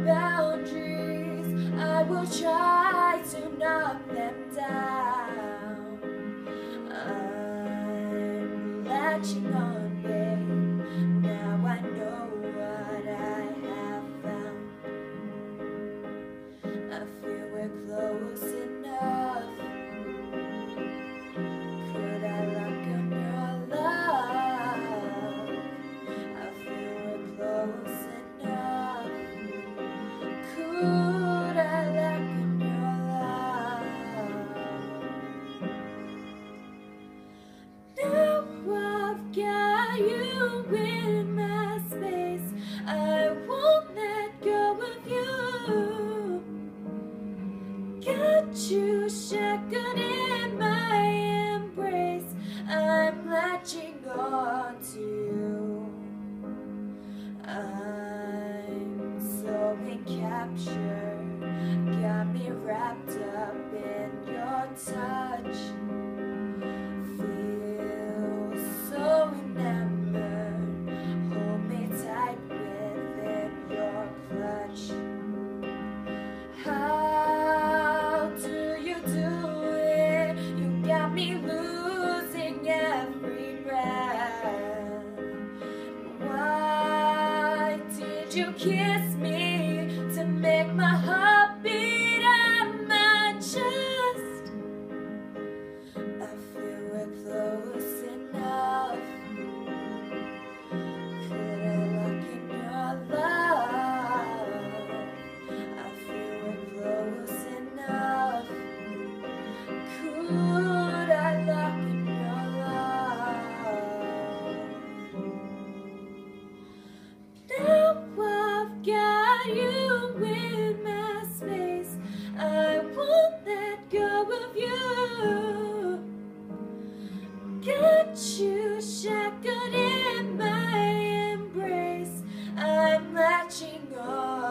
boundaries, I will try to knock them down. I'm latching on, babe. Now I know what I have found. I feel we're close enough. Could I lock on your love? I feel we're close enough. Could I lock on your love? Now I've got you in my space. I won't let go of you. Got you shackled in my embrace. I'm latching on to you. I'm so encaptured, got me wrapped up in your touch. Feel so enamored, hold me tight within your clutch. How do you do it? You got me losing every breath. Why did you kiss me to make my heart beat out my chest? I feel we're close enough. Could I lock in your love? I feel we're close enough. Could I lock in your love? Now I've got you in my space. I won't let go of you. Got you shackled in my embrace. I'm latching on.